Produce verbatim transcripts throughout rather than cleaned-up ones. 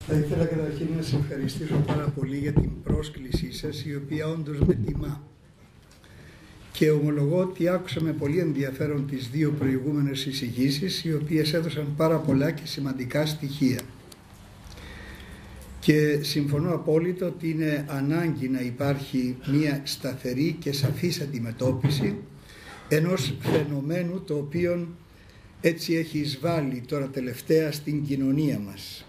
Θα ήθελα καταρχήν να σας ευχαριστήσω πάρα πολύ για την πρόσκλησή σας, η οποία όντως με τιμά. Και ομολογώ ότι άκουσα με πολύ ενδιαφέρον τις δύο προηγούμενες εισηγήσεις, οι οποίες έδωσαν πάρα πολλά και σημαντικά στοιχεία. Και συμφωνώ απόλυτα ότι είναι ανάγκη να υπάρχει μια σταθερή και σαφής αντιμετώπιση ενός φαινομένου το οποίο έτσι έχει εισβάλει τώρα τελευταία στην κοινωνία μας.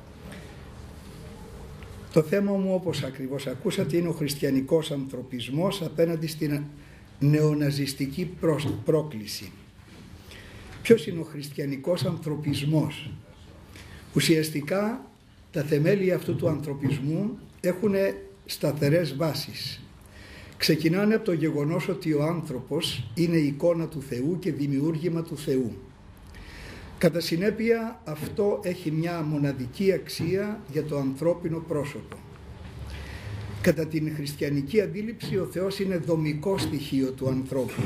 Το θέμα μου, όπως ακριβώς ακούσατε, είναι ο χριστιανικός ανθρωπισμός απέναντι στην νεοναζιστική πρόκληση. Ποιος είναι ο χριστιανικός ανθρωπισμός? Ουσιαστικά τα θεμέλια αυτού του ανθρωπισμού έχουν σταθερές βάσεις. Ξεκινάνε από το γεγονός ότι ο άνθρωπος είναι η εικόνα του Θεού και δημιούργημα του Θεού. Κατά συνέπεια αυτό έχει μια μοναδική αξία για το ανθρώπινο πρόσωπο. Κατά την χριστιανική αντίληψη ο Θεός είναι δομικό στοιχείο του ανθρώπου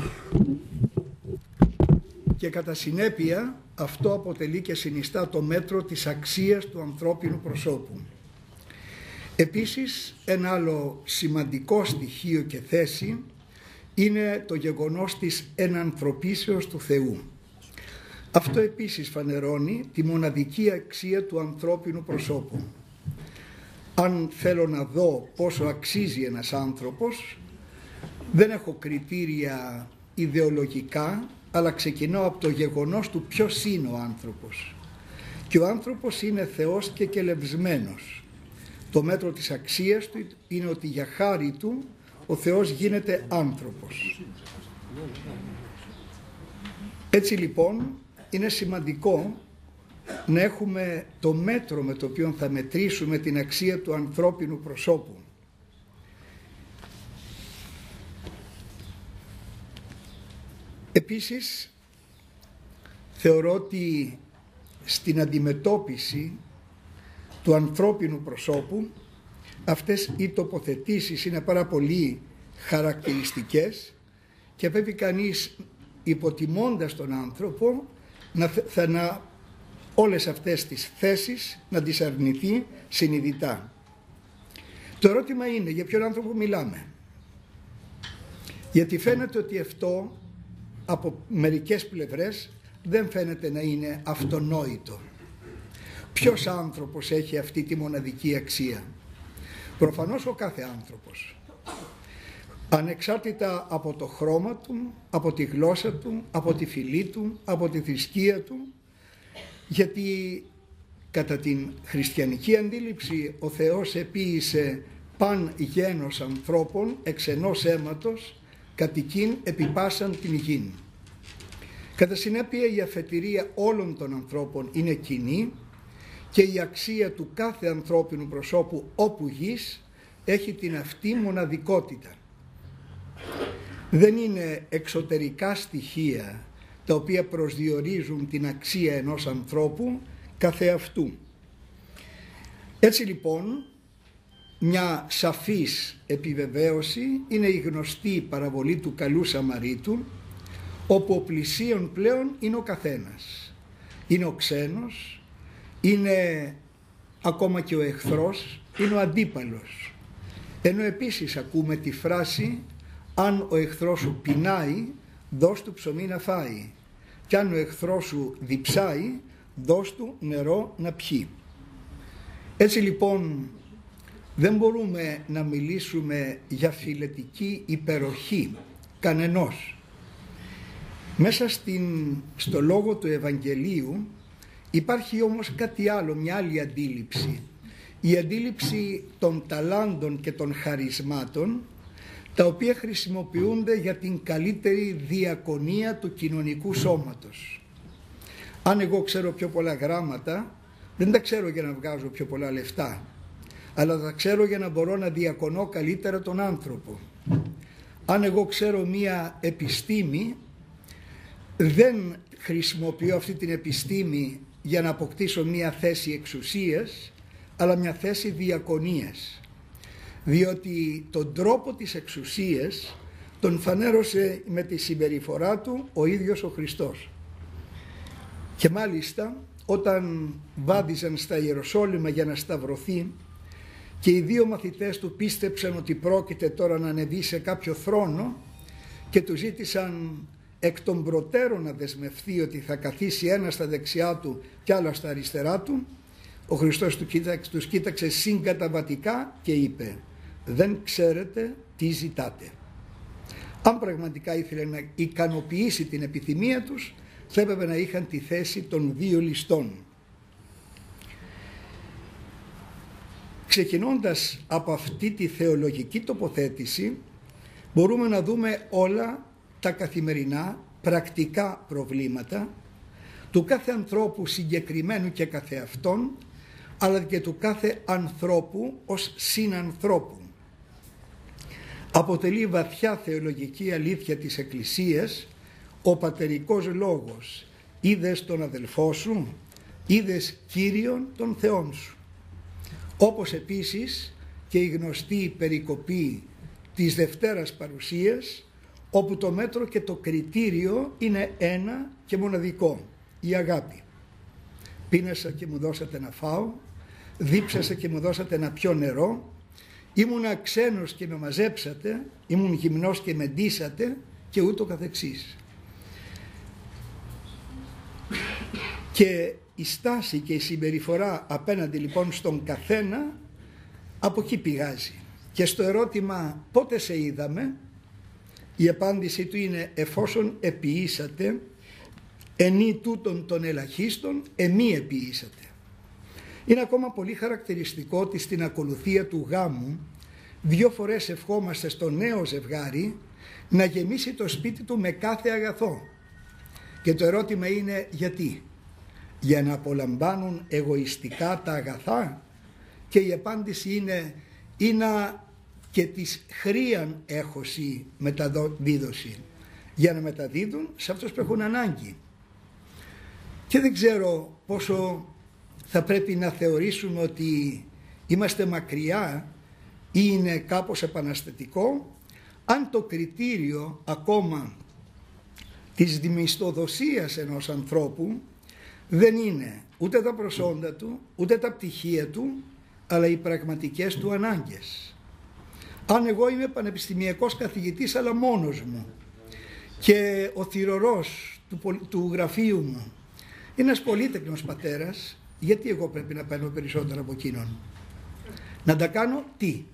και κατά συνέπεια αυτό αποτελεί και συνιστά το μέτρο της αξίας του ανθρώπινου προσώπου. Επίσης ένα άλλο σημαντικό στοιχείο και θέση είναι το γεγονός της ενανθρωπίσεως του Θεού. Αυτό επίσης φανερώνει τη μοναδική αξία του ανθρώπινου προσώπου. Αν θέλω να δω πόσο αξίζει ένας άνθρωπος, δεν έχω κριτήρια ιδεολογικά, αλλά ξεκινάω από το γεγονός του ποιος είναι ο άνθρωπος. Και ο άνθρωπος είναι Θεός και κελευσμένος. Το μέτρο της αξίας του είναι ότι για χάρη του ο Θεός γίνεται άνθρωπος. Έτσι λοιπόν είναι σημαντικό να έχουμε το μέτρο με το οποίο θα μετρήσουμε την αξία του ανθρώπινου προσώπου. Επίσης, θεωρώ ότι στην αντιμετώπιση του ανθρώπινου προσώπου αυτές οι τοποθετήσεις είναι πάρα πολύ χαρακτηριστικές και πρέπει κανείς, υποτιμώντας τον άνθρωπο, να, θα, να όλες αυτές τις θέσεις να τις αρνηθεί συνειδητά. Το ερώτημα είναι για ποιον άνθρωπο μιλάμε. Γιατί φαίνεται ότι αυτό από μερικές πλευρές δεν φαίνεται να είναι αυτονόητο. Ποιος άνθρωπος έχει αυτή τη μοναδική αξία? Προφανώς ο κάθε άνθρωπος. Ανεξάρτητα από το χρώμα του, από τη γλώσσα του, από τη φυλή του, από τη θρησκεία του, γιατί κατά την χριστιανική αντίληψη ο Θεός επίησε παν γένος ανθρώπων εξ ενός αίματος κατοικήν επί πάσαν την γην. Κατά συνέπεια η αφετηρία όλων των ανθρώπων είναι κοινή και η αξία του κάθε ανθρώπινου προσώπου όπου γης έχει την αυτή μοναδικότητα. Δεν είναι εξωτερικά στοιχεία τα οποία προσδιορίζουν την αξία ενός ανθρώπου καθεαυτού. Έτσι λοιπόν μια σαφής επιβεβαίωση είναι η γνωστή παραβολή του καλού Σαμαρίτου, όπου ο πλησίον πλέον είναι ο καθένας. Είναι ο ξένος, είναι ακόμα και ο εχθρός, είναι ο αντίπαλος. Ενώ επίσης ακούμε τη φράση «Αν ο εχθρός σου πεινάει, δώσ' του ψωμί να φάει. Κι αν ο εχθρός σου διψάει, δώσ' του νερό να πιει». Έτσι λοιπόν δεν μπορούμε να μιλήσουμε για φιλετική υπεροχή κανενός. Μέσα στην, στο λόγο του Ευαγγελίου υπάρχει όμως κάτι άλλο, μια άλλη αντίληψη. Η αντίληψη των ταλάντων και των χαρισμάτων, τα οποία χρησιμοποιούνται για την καλύτερη διακονία του κοινωνικού σώματος. Αν εγώ ξέρω πιο πολλά γράμματα, δεν τα ξέρω για να βγάζω πιο πολλά λεφτά, αλλά τα ξέρω για να μπορώ να διακονώ καλύτερα τον άνθρωπο. Αν εγώ ξέρω μία επιστήμη, δεν χρησιμοποιώ αυτή την επιστήμη για να αποκτήσω μία θέση εξουσίας, αλλά μια θέση διακονίας. Διότι τον τρόπο της εξουσίας τον φανέρωσε με τη συμπεριφορά του ο ίδιος ο Χριστός. Και μάλιστα όταν βάδιζαν στα Ιεροσόλυμα για να σταυρωθεί και οι δύο μαθητές του πίστεψαν ότι πρόκειται τώρα να ανεβεί σε κάποιο θρόνο και του ζήτησαν εκ των προτέρων να δεσμευθεί ότι θα καθίσει ένα στα δεξιά του και άλλο στα αριστερά του, ο Χριστός τους κοίταξε συγκαταβατικά και είπε: δεν ξέρετε τι ζητάτε. Αν πραγματικά ήθελε να ικανοποιήσει την επιθυμία τους, θα έπρεπε να είχαν τη θέση των δύο ληστών. Ξεκινώντας από αυτή τη θεολογική τοποθέτηση, μπορούμε να δούμε όλα τα καθημερινά πρακτικά προβλήματα του κάθε ανθρώπου συγκεκριμένου και καθεαυτόν, αλλά και του κάθε ανθρώπου ως συνανθρώπου. Αποτελεί βαθιά θεολογική αλήθεια της Εκκλησίας ο πατερικός λόγος: είδες τον αδελφό σου, είδες Κύριον τον Θεόν σου. Όπως επίσης και η γνωστή περικοπή της Δευτέρας Παρουσίας, όπου το μέτρο και το κριτήριο είναι ένα και μοναδικό: η αγάπη. Πίνασα και μου δώσατε να φάω, δίψασα και μου δώσατε να πιω νερό, ήμουνα ξένος και με μαζέψατε, ήμουν γυμνός και με ντύσατε και ούτω καθεξής. Και η στάση και η συμπεριφορά απέναντι λοιπόν στον καθένα από εκεί πηγάζει. Και στο ερώτημα πότε σε είδαμε, η απάντησή του είναι: εφόσον επιήσατε ενή τούτων των ελαχίστων, εμεί επιήσατε. Είναι ακόμα πολύ χαρακτηριστικό ότι στην ακολουθία του γάμου δύο φορές ευχόμαστε στο νέο ζευγάρι να γεμίσει το σπίτι του με κάθε αγαθό. Και το ερώτημα είναι γιατί? Για να απολαμβάνουν εγωιστικά τα αγαθά? Και η απάντηση είναι ή να και της χρίαν έχωση μεταδίδωση, για να μεταδίδουν σε αυτούς που έχουν ανάγκη. Και δεν ξέρω πόσο θα πρέπει να θεωρήσουμε ότι είμαστε μακριά ή είναι κάπως επαναστατικό, αν το κριτήριο ακόμα της μισθοδοσίας ενός ανθρώπου δεν είναι ούτε τα προσόντα του, ούτε τα πτυχία του, αλλά οι πραγματικές του ανάγκες. Αν εγώ είμαι πανεπιστημιακός καθηγητής αλλά μόνος μου και ο θυρωρός του, του γραφείου μου είναι ένας πολύτεκνος πατέρας, γιατί εγώ πρέπει να παίρνω περισσότερα από εκείνον? Να τα κάνω τι?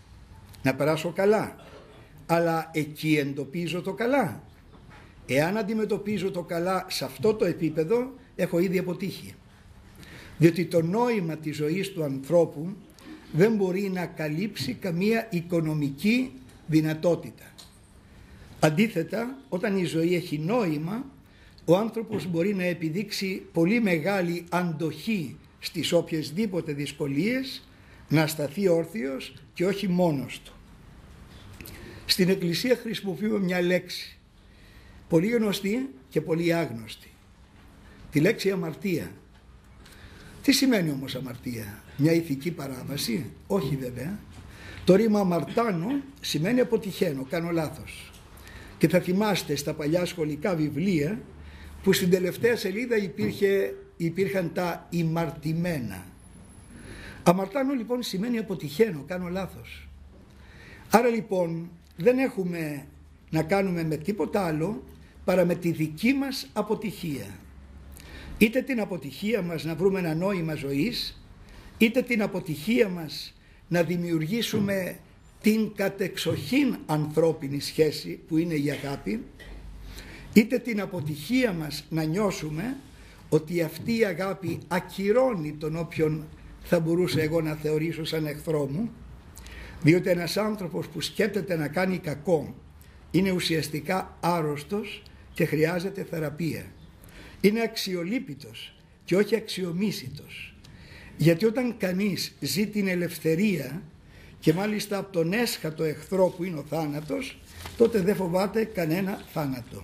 Να περάσω καλά. Αλλά εκεί εντοπίζω το καλά. Εάν αντιμετωπίζω το καλά σε αυτό το επίπεδο, έχω ήδη αποτύχει. Διότι το νόημα της ζωής του ανθρώπου δεν μπορεί να καλύψει καμία οικονομική δυνατότητα. Αντίθετα, όταν η ζωή έχει νόημα, ο άνθρωπος μπορεί να επιδείξει πολύ μεγάλη αντοχή στις οποιασδήποτε δυσκολίες, να σταθεί όρθιος και όχι μόνος του. Στην Εκκλησία χρησιμοποιούμε μια λέξη πολύ γνωστή και πολύ άγνωστη, τη λέξη αμαρτία. Τι σημαίνει όμως αμαρτία? Μια ηθική παράβαση? Όχι βέβαια. Το ρήμα αμαρτάνω σημαίνει αποτυχαίνω, κάνω λάθος. Και θα θυμάστε στα παλιά σχολικά βιβλία που στην τελευταία σελίδα υπήρχε, υπήρχαν τα ημαρτημένα. Αμαρτάνω λοιπόν σημαίνει αποτυχαίνω, κάνω λάθος. Άρα λοιπόν δεν έχουμε να κάνουμε με τίποτα άλλο παρά με τη δική μας αποτυχία. Είτε την αποτυχία μας να βρούμε ένα νόημα ζωής, είτε την αποτυχία μας να δημιουργήσουμε την κατεξοχήν ανθρώπινη σχέση που είναι η αγάπη, είτε την αποτυχία μας να νιώσουμε ότι αυτή η αγάπη ακυρώνει τον όποιον θα μπορούσα εγώ να θεωρήσω σαν εχθρό μου, διότι ένας άνθρωπος που σκέπτεται να κάνει κακό είναι ουσιαστικά άρρωστος και χρειάζεται θεραπεία. Είναι αξιολύπητος και όχι αξιομίσητος. Γιατί όταν κανείς ζει την ελευθερία και μάλιστα από τον έσχατο εχθρό που είναι ο θάνατος, τότε δεν φοβάται κανένα θάνατο.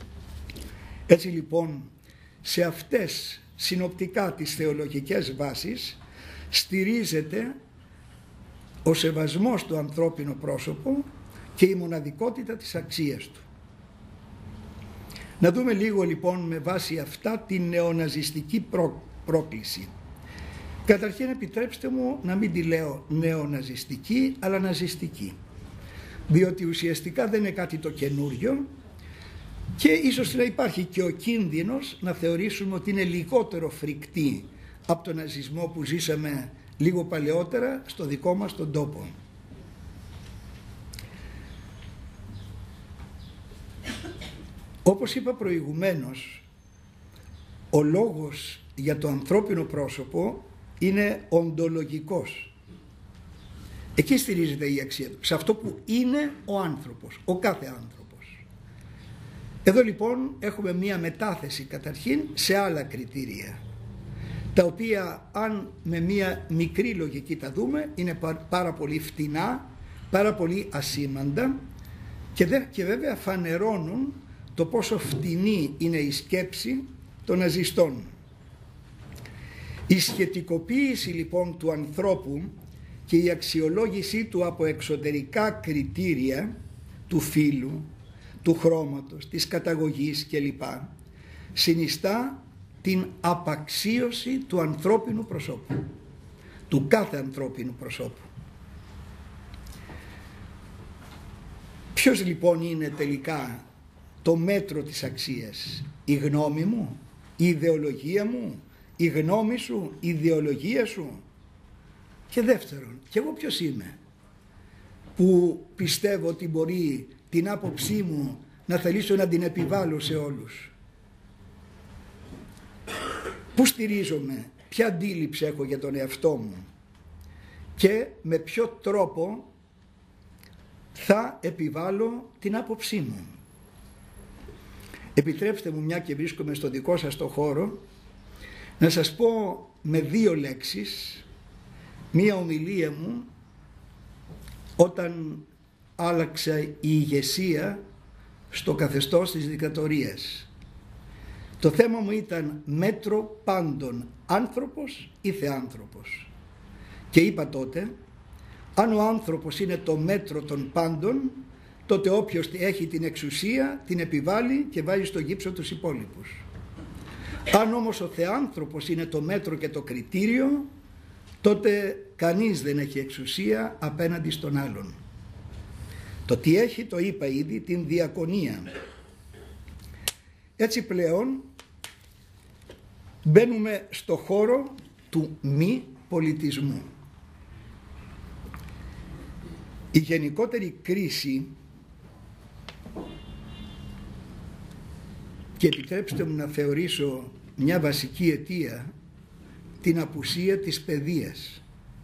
Έτσι λοιπόν σε αυτές συνοπτικά τις θεολογικές βάσεις στηρίζεται ο σεβασμός του ανθρώπινου πρόσωπου και η μοναδικότητα της αξίας του. Να δούμε λίγο λοιπόν με βάση αυτά την νεοναζιστική πρόκληση. Καταρχήν επιτρέψτε μου να μην τη λέω νεοναζιστική, αλλά ναζιστική, διότι ουσιαστικά δεν είναι κάτι το καινούριο και ίσως να υπάρχει και ο κίνδυνος να θεωρήσουμε ότι είναι λιγότερο φρικτή από τον ναζισμό που ζήσαμε λίγο παλαιότερα στο δικό μας τον τόπο. Όπως είπα προηγουμένως, ο λόγος για το ανθρώπινο πρόσωπο είναι οντολογικός. Εκεί στηρίζεται η αξία του, σε αυτό που είναι ο άνθρωπος, ο κάθε άνθρωπος. Εδώ λοιπόν έχουμε μία μετάθεση καταρχήν σε άλλα κριτήρια, τα οποία αν με μία μικρή λογική τα δούμε είναι πάρα πολύ φτηνά, πάρα πολύ ασήμαντα και, δε, και βέβαια φανερώνουν το πόσο φτηνή είναι η σκέψη των ναζιστών. Η σχετικοποίηση λοιπόν του ανθρώπου και η αξιολόγησή του από εξωτερικά κριτήρια του φύλου, του χρώματος, της καταγωγής κλπ. Συνιστά την απαξίωση του ανθρώπινου προσώπου, του κάθε ανθρώπινου προσώπου. Ποιος λοιπόν είναι τελικά το μέτρο της αξίας? Η γνώμη μου, η ιδεολογία μου, η γνώμη σου, η ιδεολογία σου? Και δεύτερον, και εγώ ποιος είμαι που πιστεύω ότι μπορεί την άποψή μου να θελήσω να την επιβάλλω σε όλους? Πού στηρίζομαι, ποια αντίληψη έχω για τον εαυτό μου και με ποιο τρόπο θα επιβάλλω την άποψή μου? Επιτρέψτε μου, μια και βρίσκομαι στο δικό σας το χώρο, να σας πω με δύο λέξεις μία ομιλία μου όταν άλλαξε η ηγεσία στο καθεστώς της δικτατορίας. Το θέμα μου ήταν μέτρο πάντων, άνθρωπος ή θεάνθρωπος. Και είπα τότε, αν ο άνθρωπος είναι το μέτρο των πάντων, τότε όποιος έχει την εξουσία την επιβάλλει και βάζει στο γύψο τους υπόλοιπους. Αν όμως ο θεάνθρωπος είναι το μέτρο και το κριτήριο, τότε κανείς δεν έχει εξουσία απέναντι στον άλλον. Το τι έχει το είπα ήδη, την διακονία. Έτσι πλέον μπαίνουμε στο χώρο του μη πολιτισμού. Η γενικότερη κρίση, και επιτρέψτε μου να θεωρήσω μια βασική αιτία την απουσία της παιδείας,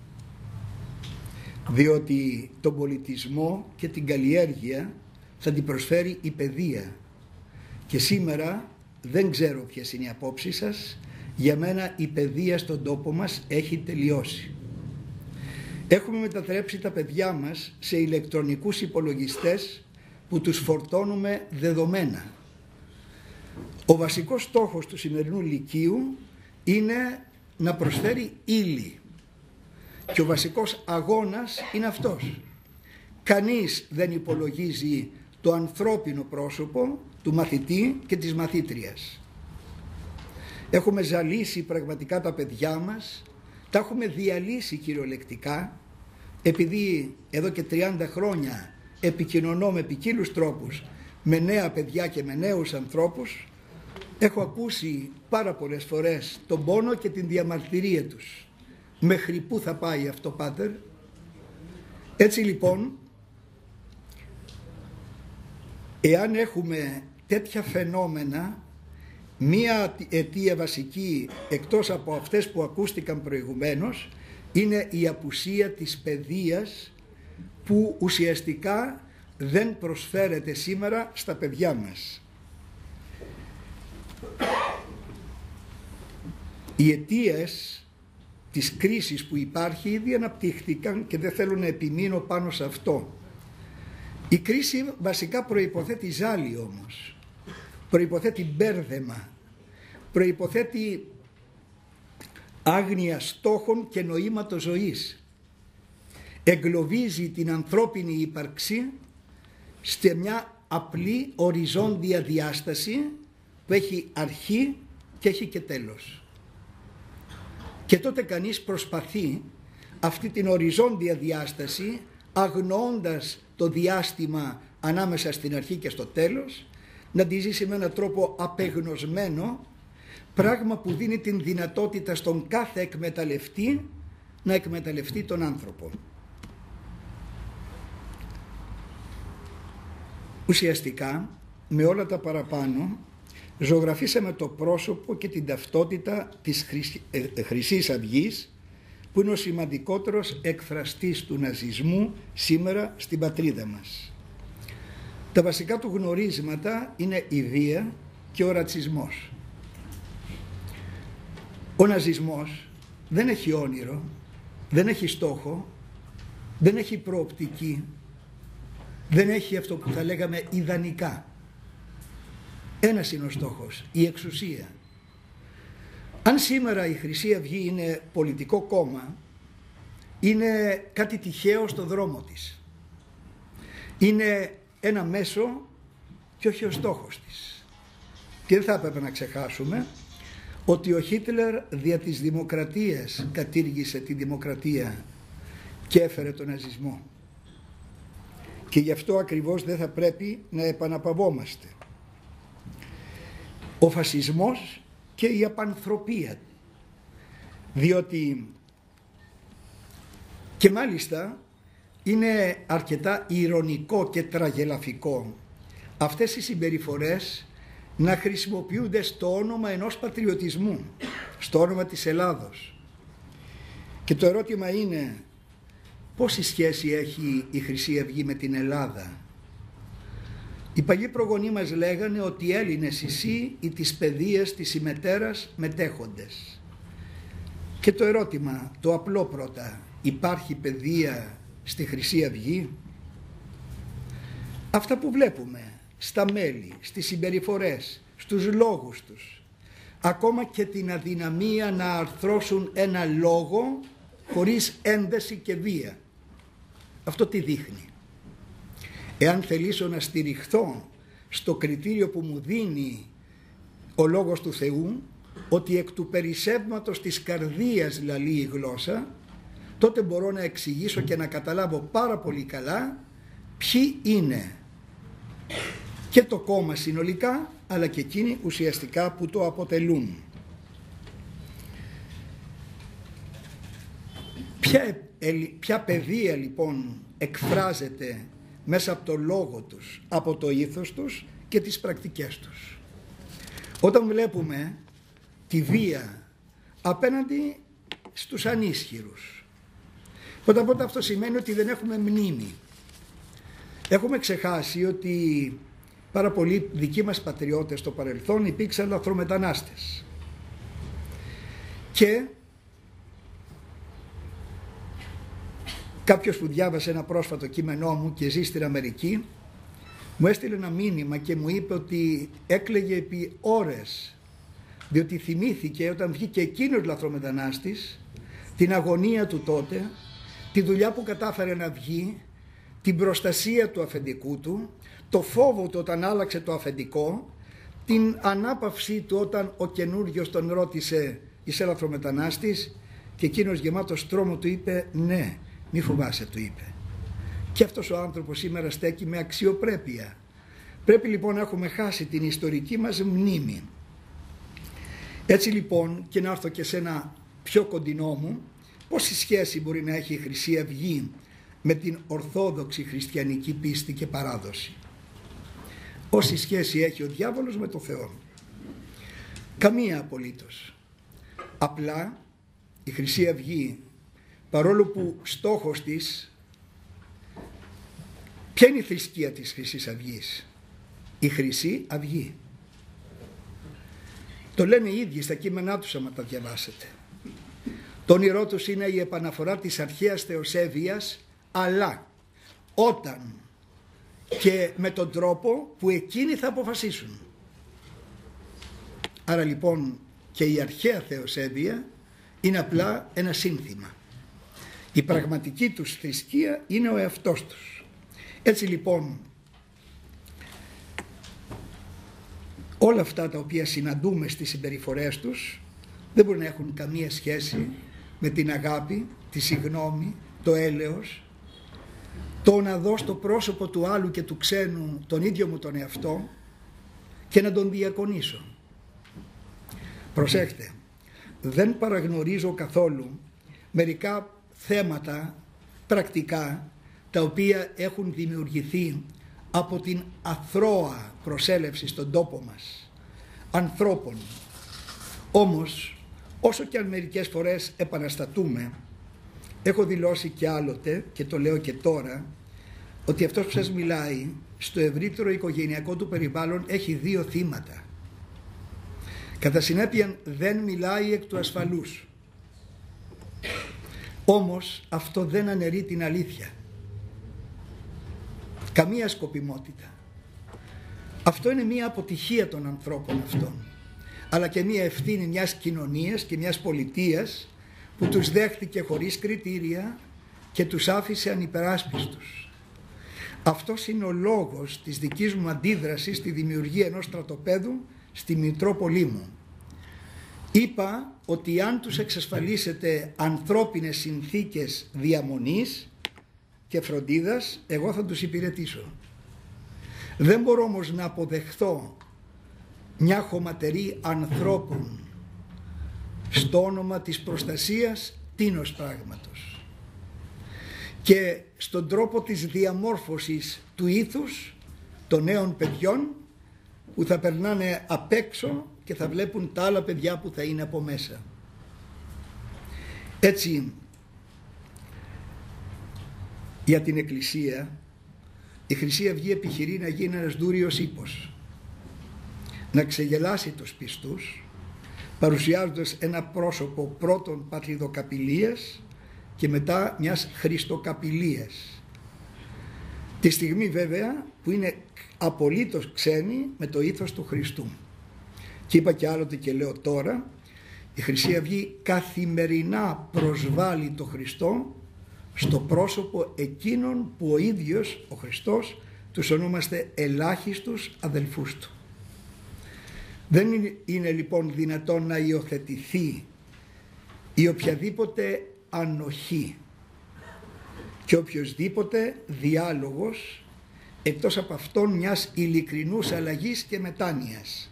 διότι τον πολιτισμό και την καλλιέργεια θα την προσφέρει η παιδεία και σήμερα δεν ξέρω ποιες είναι οι απόψεις σας, για μένα η παιδεία στον τόπο μας έχει τελειώσει. Έχουμε μετατρέψει τα παιδιά μας σε ηλεκτρονικούς υπολογιστές που τους φορτώνουμε δεδομένα. Ο βασικός στόχος του σημερινού λυκείου είναι να προσφέρει ύλη και ο βασικός αγώνας είναι αυτός. Κανείς δεν υπολογίζει το ανθρώπινο πρόσωπο του μαθητή και της μαθήτριας. Έχουμε ζαλίσει πραγματικά τα παιδιά μας, τα έχουμε διαλύσει κυριολεκτικά, επειδή εδώ και τριάντα χρόνια επικοινωνώ με ποικίλους τρόπους με νέα παιδιά και με νέους ανθρώπους. Έχω ακούσει πάρα πολλές φορές τον πόνο και την διαμαρτυρία τους. Μέχρι πού θα πάει αυτό, πάτερ? Έτσι λοιπόν, εάν έχουμε τέτοια φαινόμενα, μία αιτία βασική εκτός από αυτές που ακούστηκαν προηγουμένως είναι η απουσία της παιδείας που ουσιαστικά δεν προσφέρεται σήμερα στα παιδιά μας. Οι αιτίες της κρίσης που υπάρχει ήδη αναπτύχθηκαν και δεν θέλω να επιμείνω πάνω σε αυτό. Η κρίση βασικά προϋποθέτει ζάλι όμως, προϋποθέτει μπέρδεμα, προϋποθέτει άγνοια στόχων και νοήματος ζωής. Εγκλωβίζει την ανθρώπινη ύπαρξη σε μια απλή οριζόντια διάσταση που έχει αρχή και έχει και τέλος. Και τότε κανείς προσπαθεί αυτή την οριζόντια διάσταση, αγνοώντας το διάστημα ανάμεσα στην αρχή και στο τέλος, να τη ζήσει με έναν τρόπο απεγνωσμένο, πράγμα που δίνει την δυνατότητα στον κάθε εκμεταλλευτή να εκμεταλλευτεί τον άνθρωπο. Ουσιαστικά, με όλα τα παραπάνω, ζωγραφίσαμε το πρόσωπο και την ταυτότητα της Χρυσής Αυγής, που είναι ο σημαντικότερος εκφραστής του ναζισμού σήμερα στην πατρίδα μας. Τα βασικά του γνωρίσματα είναι η βία και ο ρατσισμός. Ο ναζισμός δεν έχει όνειρο, δεν έχει στόχο, δεν έχει προοπτική, δεν έχει αυτό που θα λέγαμε ιδανικά. Ένας είναι ο στόχος, η εξουσία. Αν σήμερα η Χρυσή Αυγή είναι πολιτικό κόμμα, είναι κάτι τυχαίο στο δρόμο της. Είναι ένα μέσο και όχι ο στόχος της. Και δεν θα έπρεπε να ξεχάσουμε ότι ο Χίτλερ δια της δημοκρατίας κατήργησε τη δημοκρατία και έφερε τον ναζισμό. Και γι' αυτό ακριβώς δεν θα πρέπει να επαναπαυόμαστε. Ο φασισμός και η απανθρωπία, διότι και μάλιστα είναι αρκετά ηρωνικό και τραγελαφικό αυτές οι συμπεριφορές να χρησιμοποιούνται στο όνομα ενός πατριωτισμού, στο όνομα της Ελλάδος. Και το ερώτημα είναι, πόση σχέση έχει η Χρυσή Αυγή με την Ελλάδα? Οι παλιοί προγονείς μας λέγανε ότι οι Έλληνες εσύ ή τις παιδείες της ημετέρας μετέχοντες. Και το ερώτημα, το απλό πρώτα, υπάρχει παιδεία στη Χρυσή Αυγή? Αυτά που βλέπουμε στα μέλη, στις συμπεριφορές, στους λόγους τους, ακόμα και την αδυναμία να αρθρώσουν ένα λόγο χωρίς ένταση και βία. Αυτό τι δείχνει? Εάν θελήσω να στηριχθώ στο κριτήριο που μου δίνει ο λόγος του Θεού, ότι εκ του περισσεύματος της καρδίας λαλεί η γλώσσα, τότε μπορώ να εξηγήσω και να καταλάβω πάρα πολύ καλά ποιοι είναι και το κόμμα συνολικά, αλλά και εκείνοι ουσιαστικά που το αποτελούν. Ποια, ποια παιδεία λοιπόν εκφράζεται μέσα από το λόγο τους, από το ήθος τους και τις πρακτικές τους? Όταν βλέπουμε τη βία απέναντι στους ανίσχυρους, πρώτα απ' όλα αυτό σημαίνει ότι δεν έχουμε μνήμη. Έχουμε ξεχάσει ότι πάρα πολλοί δικοί μας πατριώτες στο παρελθόν υπήρξαν λαθρομετανάστες. Και κάποιος που διάβασε ένα πρόσφατο κείμενό μου και ζει στην Αμερική, μου έστειλε ένα μήνυμα και μου είπε ότι έκλαιγε επί ώρες, διότι θυμήθηκε όταν βγήκε εκείνος λαθρομετανάστης την αγωνία του τότε, τη δουλειά που κατάφερε να βγει, την προστασία του αφεντικού του, το φόβο του όταν άλλαξε το αφεντικό, την ανάπαυσή του όταν ο καινούριος τον ρώτησε «Είσαι λαθρομετανάστης?» και εκείνος γεμάτος τρόμο του είπε «Ναι, μη φοβάσαι», του είπε. Και αυτός ο άνθρωπος σήμερα στέκει με αξιοπρέπεια. Πρέπει λοιπόν να έχουμε χάσει την ιστορική μας μνήμη. Έτσι λοιπόν, και να έρθω και σε ένα πιο κοντινό μου, πόση σχέση μπορεί να έχει η Χρυσή Αυγή με την ορθόδοξη χριστιανική πίστη και παράδοση? Όση σχέση έχει ο διάβολος με το Θεό? Καμία απολύτως. Απλά η Χρυσή Αυγή, παρόλο που στόχος της, ποια είναι η θρησκεία της Χρυσής Αυγής? Η Χρυσή Αυγή. Το λένε οι ίδιοι στα κείμενά τους άμα τα διαβάσετε. Το όνειρό τους είναι η επαναφορά της αρχαίας θεοσέβειας, αλλά όταν και με τον τρόπο που εκείνοι θα αποφασίσουν. Άρα λοιπόν και η αρχαία θεοσέβεια είναι απλά ένα σύνθημα. Η πραγματική τους θρησκεία είναι ο εαυτός τους. Έτσι λοιπόν όλα αυτά τα οποία συναντούμε στις συμπεριφορές τους δεν μπορεί να έχουν καμία σχέση με την αγάπη, τη συγνώμη, το έλεος, το να δω στο πρόσωπο του άλλου και του ξένου τον ίδιο μου τον εαυτό και να τον διακονήσω. Προσέχτε, δεν παραγνωρίζω καθόλου μερικά θέματα πρακτικά τα οποία έχουν δημιουργηθεί από την αθρώα προσέλευση στον τόπο μας ανθρώπων. Όμως, όσο και αν μερικές φορές επαναστατούμε, έχω δηλώσει και άλλοτε και το λέω και τώρα, ότι αυτός που σας μιλάει στο ευρύτερο οικογενειακό του περιβάλλον έχει δύο θύματα. Κατά συνέπεια δεν μιλάει εκ του ασφαλούς. Όμως αυτό δεν αναιρεί την αλήθεια. Καμία σκοπιμότητα. Αυτό είναι μία αποτυχία των ανθρώπων αυτών, αλλά και μία ευθύνη μιας κοινωνίας και μιας πολιτείας που τους δέχτηκε χωρίς κριτήρια και τους άφησε ανυπεράσπιστους. Αυτός είναι ο λόγος της δικής μου αντίδρασης στη δημιουργία ενός στρατοπέδου στη Μητρόπολη μου. Είπα ότι αν τους εξασφαλίσετε ανθρώπινες συνθήκες διαμονής και φροντίδας, εγώ θα τους υπηρετήσω. Δεν μπορώ όμως να αποδεχθώ μια χωματερή ανθρώπων στο όνομα της προστασίας τίνος πράγματος και στον τρόπο της διαμόρφωσης του ήθους των νέων παιδιών που θα περνάνε απ' έξω και θα βλέπουν τα άλλα παιδιά που θα είναι από μέσα. Έτσι, για την Εκκλησία, η Χρυσή Αυγή επιχειρεί να γίνει ένας δούριος ύπος, να ξεγελάσει τους πιστούς, παρουσιάζοντας ένα πρόσωπο πρώτον πατριδοκαπηλείας και μετά μιας χριστοκαπηλείας. Τη στιγμή βέβαια που είναι απολύτως ξένοι με το ήθος του Χριστού. Και είπα και άλλοτε και λέω τώρα, η Χρυσή Αυγή καθημερινά προσβάλλει το Χριστό στο πρόσωπο εκείνων που ο ίδιος ο Χριστός τους ονόμαστε ελάχιστους αδελφούς του. Δεν είναι, είναι λοιπόν δυνατόν να υιοθετηθεί η οποιαδήποτε ανοχή και οποιοσδήποτε διάλογος εκτός από αυτόν μιας ειλικρινούς αλλαγής και μετάνοιας.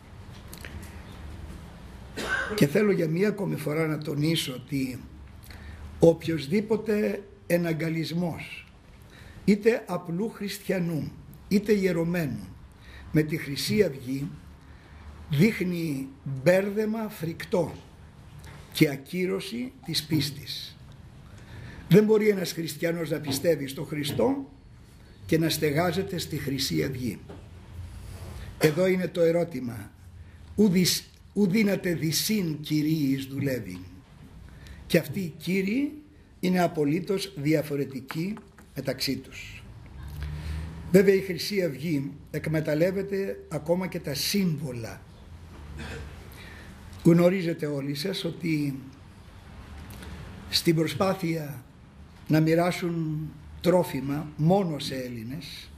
Και θέλω για μία ακόμη φορά να τονίσω ότι οποιοσδήποτε εναγκαλισμός είτε απλού χριστιανού είτε ιερωμένου με τη Χρυσή Αυγή δείχνει μπέρδεμα φρικτό και ακύρωση της πίστης. Δεν μπορεί ένας χριστιανός να πιστεύει στο Χριστό και να στεγάζεται στη Χρυσή Αυγή. Εδώ είναι το ερώτημα. Ου δύναται δυσίν κυρίης δουλεύει. Και αυτοί οι κύριοι είναι απολύτως διαφορετικοί μεταξύ τους. Βέβαια η Χρυσή Αυγή εκμεταλλεύεται ακόμα και τα σύμβολα. Γνωρίζετε όλοι σας ότι στην προσπάθεια να μοιράσουν τρόφιμα μόνο σε Έλληνες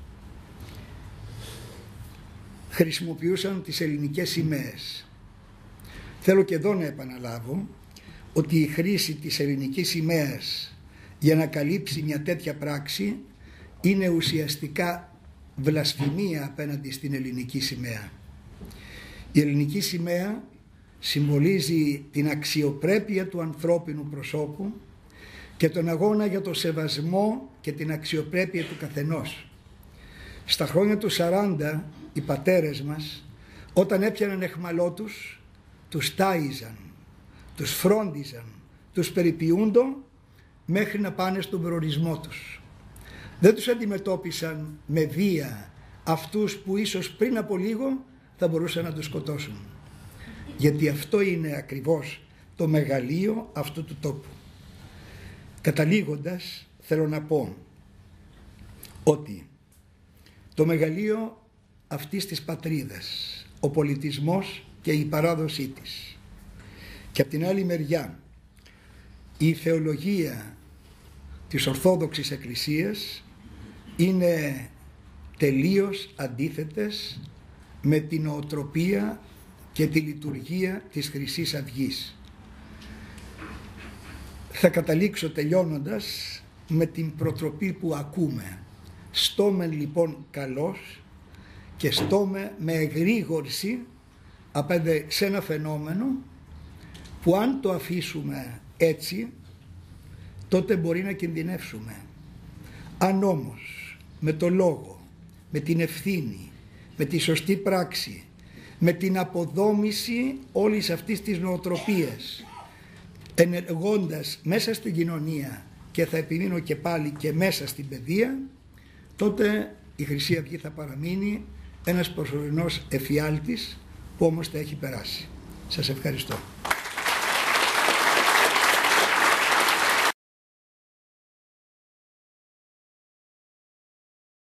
χρησιμοποιούσαν τις ελληνικές σημαίες. Θέλω και εδώ να επαναλάβω ότι η χρήση της ελληνικής σημαίας για να καλύψει μια τέτοια πράξη είναι ουσιαστικά βλασφημία απέναντι στην ελληνική σημαία. Η ελληνική σημαία συμβολίζει την αξιοπρέπεια του ανθρώπινου προσώπου και τον αγώνα για το σεβασμό και την αξιοπρέπεια του καθενός. Στα χρόνια του σαράντα οι πατέρες μας όταν έπιαναν εχμαλό τους, τους τάιζαν, τους φρόντιζαν, τους περιποιούντο μέχρι να πάνε στον προορισμό τους. Δεν τους αντιμετώπισαν με βία αυτούς που ίσως πριν από λίγο θα μπορούσαν να τους σκοτώσουν. Γιατί αυτό είναι ακριβώς το μεγαλείο αυτού του τόπου. Καταλήγοντας θέλω να πω ότι το μεγαλείο αυτής της πατρίδας, ο πολιτισμός και η παράδοσή της και από την άλλη μεριά η θεολογία της Ορθόδοξης Εκκλησίας είναι τελείως αντίθετες με την νοοτροπία και τη λειτουργία της Χρυσής Αυγής. Θα καταλήξω τελειώνοντας με την προτροπή που ακούμε. Στόμεν λοιπόν καλός και στόμε με εγρήγορση απέναντι σε ένα φαινόμενο που αν το αφήσουμε έτσι τότε μπορεί να κινδυνεύσουμε. Αν όμως με το λόγο, με την ευθύνη, με τη σωστή πράξη, με την αποδόμηση όλης αυτής της νοοτροπίας, ενεργώντας μέσα στην κοινωνία, και θα επιμείνω και πάλι και μέσα στην παιδεία, τότε η Χρυσή Αυγή θα παραμείνει ένας προσωρινός εφιάλτης που όμως θα έχει περάσει. Σας ευχαριστώ.